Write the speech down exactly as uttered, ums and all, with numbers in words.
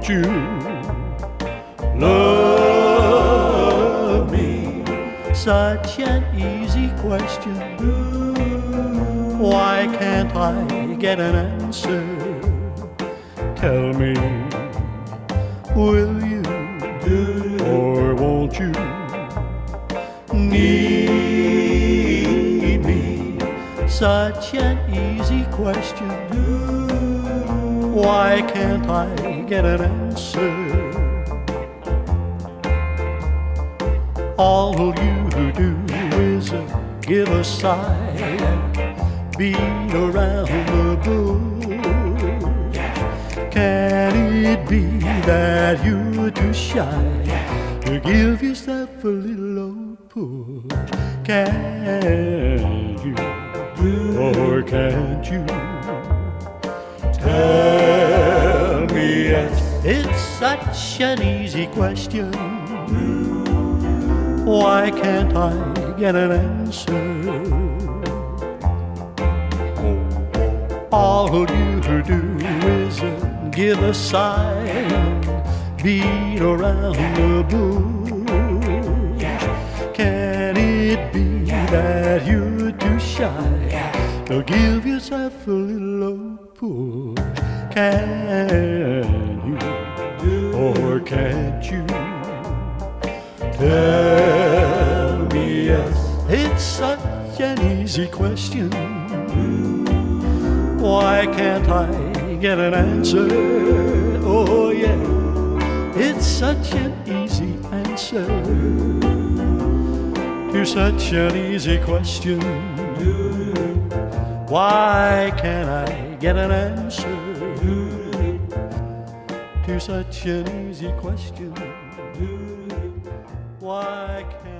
won't you love me? Such an easy question. Why can't I get an answer? Tell me, will you or won't you need me? Such an easy question. Why can't I get an answer? All you do is give a sigh, beat around the bush. Can it be that you're too shy to give yourself a little old push? Can you or can't you tell me yes? It's such an easy question. Why can't I get an answer? All you do is give a sigh, beat around the bush. Can it be that you're too shy to give yourself a little old push? Can you or can't you tell me yes? It's such an easy question. Why can't I get an answer? Oh yeah, it's such an easy answer to such an easy question. Why can't I get an answer to such an easy question? Why can't